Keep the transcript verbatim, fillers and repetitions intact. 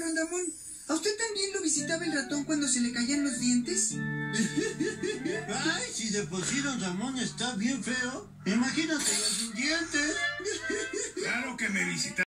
don Ramón, ¿a usted también lo visitaba el ratón cuando se le caían los dientes? Ay, si de por sí don Ramón está bien feo, imagínate los dientes. Claro que me visitaba.